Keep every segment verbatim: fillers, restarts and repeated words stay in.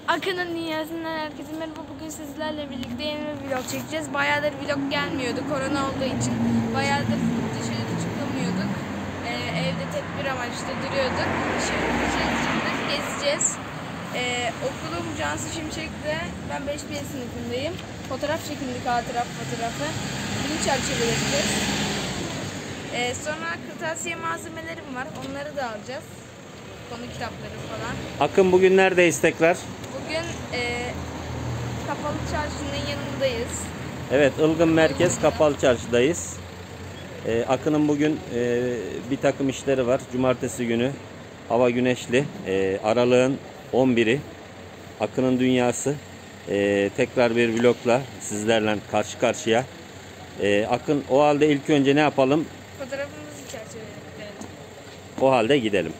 Akın'ın dünyasından herkese merhaba. Bugün sizlerle birlikte yeni bir vlog çekeceğiz. Bayağıdır vlog gelmiyordu korona olduğu için. Bayağıdır dışarı çıkamıyorduk. Ee, evde tedbir amaçlı duruyorduk. Şimdi dışarı çıktık, gezeceğiz. Ee, okulum Cansu Şimşek'te. Ben beş B sınıfındayım. Fotoğraf çekindik, hatıra fotoğrafı. Bunu çerçeveleyeceğiz. Ee, sonra kırtasiye malzemelerim var. Onları da alacağız. Konu kitapları falan. Akın bugün neredeyiz tekrar? Bugün e, Kapalı Çarşı'nın yanındayız. Evet, Ilgın Merkez Kapalı Çarşı'dayız. Ee, Akın'ın bugün e, bir takım işleri var. Cumartesi günü hava güneşli. E, Aralığın on biri. Akın'ın dünyası. E, tekrar bir vlogla sizlerle karşı karşıya. E, Akın, o halde ilk önce ne yapalım? Fotoğrafımızı çerçeveleyelim. O halde gidelim.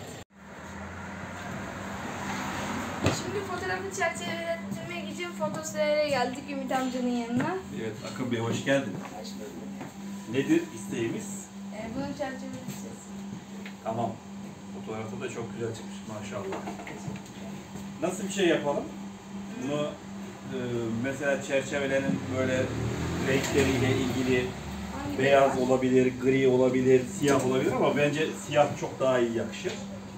Şimdi fotoğrafı çerçevelettirmek için Fotoseyir'e geldik Ümit amcanın yanına. Evet, Akın Bey hoş geldin. Hoş bulduk. Nedir isteğimiz? E, bunu çerçeveleyeceğiz. Tamam. Fotoğrafı da çok güzel çıkmış maşallah. Nasıl bir şey yapalım? Bunu e, mesela çerçevelerin böyle renkleriyle ilgili Hangi beyaz beyaz? olabilir, gri olabilir, siyah olabilir ama bence siyah çok daha iyi yakışır.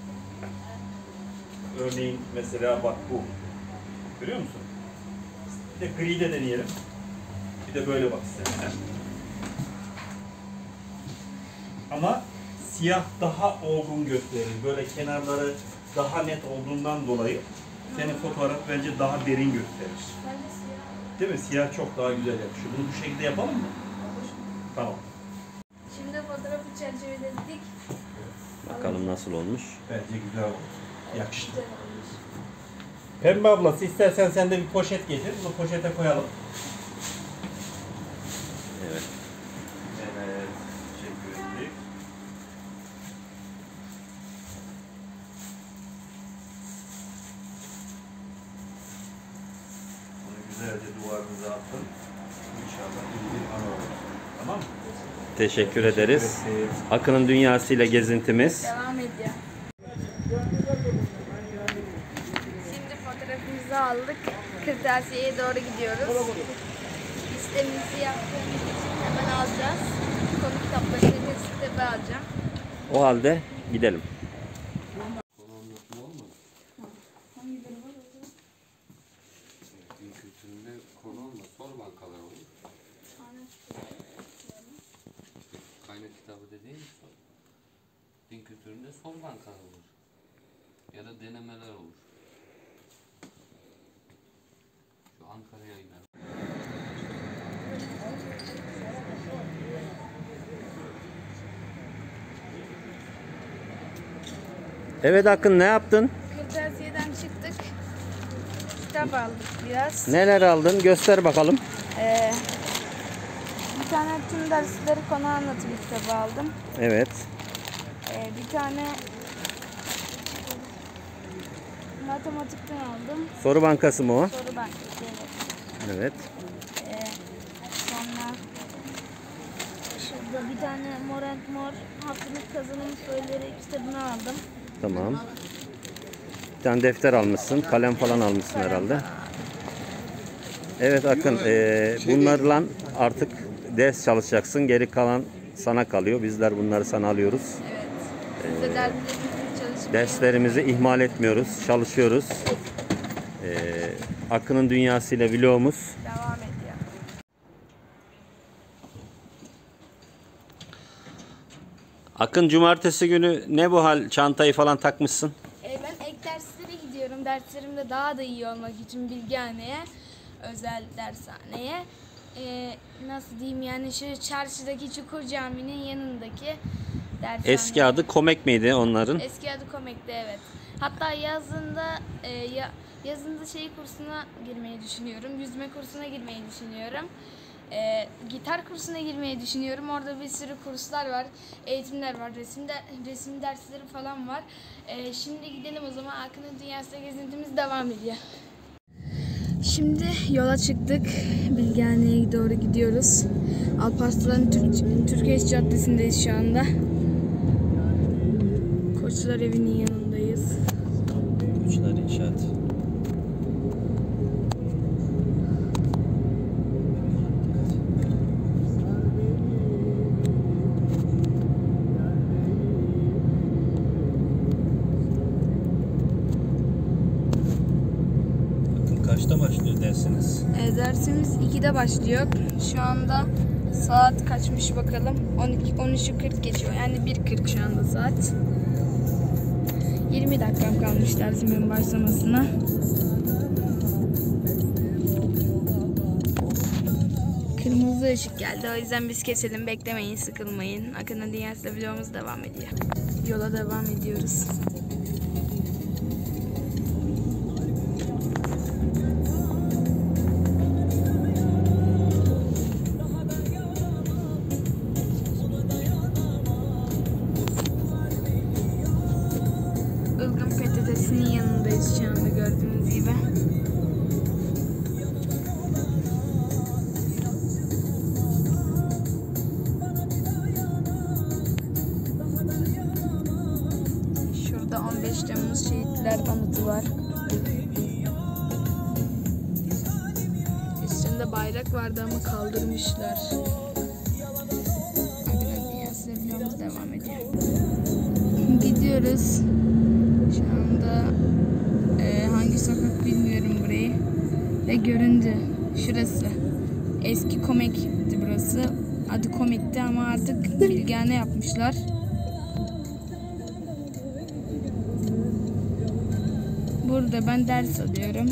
Örneğin mesela bak bu. Görüyor musun? Bir de gri de deneyelim. Bir de böyle bak istersen. Ama siyah daha olgun gösterir. Böyle kenarları daha net olduğundan dolayı senin fotoğraf bence daha derin gösterir. Bence siyah. Değil mi? Siyah çok daha güzel yakışıyor. Bunu bu şekilde yapalım mı? Tamam. Şimdi fotoğrafı çerçeveledik. Bakalım nasıl olmuş. Bence güzel oldu. Yakıştı. Güzel olmuş. Pembe ablası istersen sen de bir poşet getir. Bunu poşete koyalım. Evet. Evet. Teşekkür ettik. Bunu güzelce duvarınıza atın. İnşallah iyi bir an olur. Tamam mı? Teşekkür ederiz. Teşekkür ederim. Akın'ın dünyasıyla gezintimiz. Devam ediyor. Şimdi fotoğrafımızı aldık. Kırtasiye'ye doğru gidiyoruz. Listemizi yaptığımız için hemen alacağız. Konu kitaplarını test kitabı alacağım. O halde gidelim. Din kültüründe konu olmaz. Sol bankalar olur. Kaynak kitabı dediğin sol. Din kültüründe sol bankalar olur. Ya da denemeler olur. Şu Ankara'ya gider. Evet Akın, ne yaptın? Kırtasiyeden çıktık. Kitap aldık biraz. Neler aldın? Göster bakalım. Ee, bir tane tüm dersleri konu anlatımı kitabı aldım. Evet. Ee, bir tane matematikten aldım. Soru bankası mı o? Soru bankası, evet. Evet. Ee, sonra şurada bir tane Mor and Mor haftalık kazanım söyleri kitabını aldım. Tamam. Bir tane defter almışsın. Kalem falan almışsın herhalde. Evet Akın. E, bunlarla artık ders çalışacaksın. Geri kalan sana kalıyor. Bizler bunları sana alıyoruz. Evet. Biz de derslerimizi çalışmaya Derslerimizi ihmal etmiyoruz. Çalışıyoruz. E, Akın'ın dünyasıyla vlogumuz devam ediyor. Akın, cumartesi günü ne bu hal, çantayı falan takmışsın? Ee, ben ek derslere gidiyorum. Derslerimde daha da iyi olmak için Bilgehane'ye, özel dershaneye. Ee, nasıl diyeyim yani şu çarşıdaki Çukur Camii'nin yanındaki dershane. Eski adı Komek miydi onların? Eski adı Komek'ti, evet. Hatta yazında e, ya, yazında şey kursuna girmeyi düşünüyorum. Yüzme kursuna girmeyi düşünüyorum. E, gitar kursuna girmeyi düşünüyorum. Orada bir sürü kurslar var, eğitimler var, resim de, resim dersleri falan var. E, şimdi gidelim o zaman. Akın'ın dünyasında gezintimiz devam ediyor. Şimdi yola çıktık. Bilgehane'ye doğru gidiyoruz. Alparslan Türk, Türkiye Caddesi'ndeyiz şu anda. Koçlar Evi'nin yanındayız. Koçlar İnşaat. dersiniz? E, dersimiz ikide başlıyor. Şu anda saat kaçmış bakalım. on iki on üçü kırk geçiyor. Yani bir kırk şu anda saat. yirmi dakikam kalmış dersimin başlamasına. Kırmızı ışık geldi. O yüzden biz keselim. Beklemeyin, sıkılmayın. Akın'ın Dünyası'da vlogumuz devam ediyor. Yola devam ediyoruz. Ilgın P T T'sinin yanındayız şu anda gördüğünüz gibi. Şurada on beş Temmuz Şehitler Anıtı var. Üstünde bayrak vardı ama kaldırmışlar. Akın'ın Dünyası'da vlogumuz devam ediyor. Gidiyoruz. Şu anda e, hangi sokak bilmiyorum burayı. Ve göründü. Şurası. Eski Komik'ti burası. Adı Komik'ti ama artık Bilgane yapmışlar. Burada ben ders alıyorum.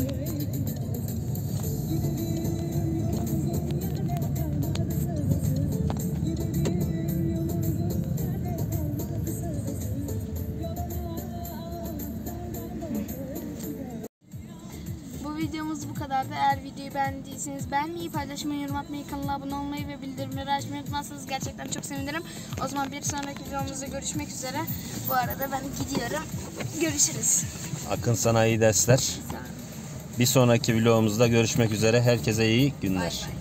Bu videomuz bu kadardı. Eğer videoyu beğendiyseniz beğenmeyi, paylaşmayı, yorum atmayı, kanala abone olmayı ve bildirimleri açmayı unutmazsanız gerçekten çok sevinirim. O zaman bir sonraki videomuzda görüşmek üzere. Bu arada ben gidiyorum. Görüşürüz. Akın sana iyi dersler. Bir sonraki vlogumuzda görüşmek üzere. Herkese iyi günler. Bay bay.